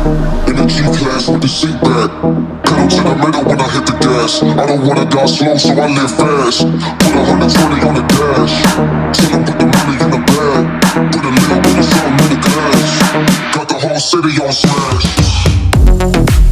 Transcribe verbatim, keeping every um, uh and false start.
In the G-Class with the seat back. Pedal to the metal when I hit the gas. I don't wanna die slow, so I live fast. Put a hundred twenty on the dash. Tell them put the money in the bag. Put a little bit of something in the glass. Got the whole city on smash.